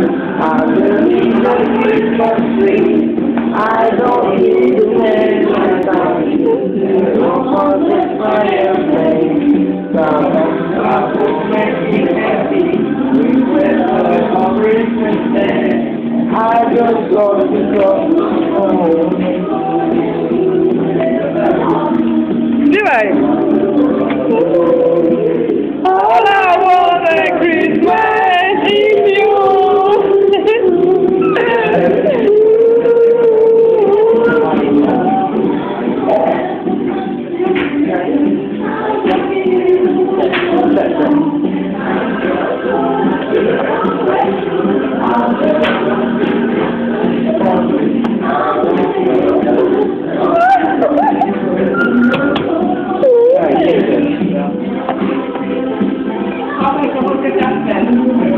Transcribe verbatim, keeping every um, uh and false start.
I believe in Christmas tree. I don't need to hang my thumb. No more than my airplane. Some I will make me happy. We went for Christmas Day. I just got to go home. Śpiewaj! All I want at Christmas is you! How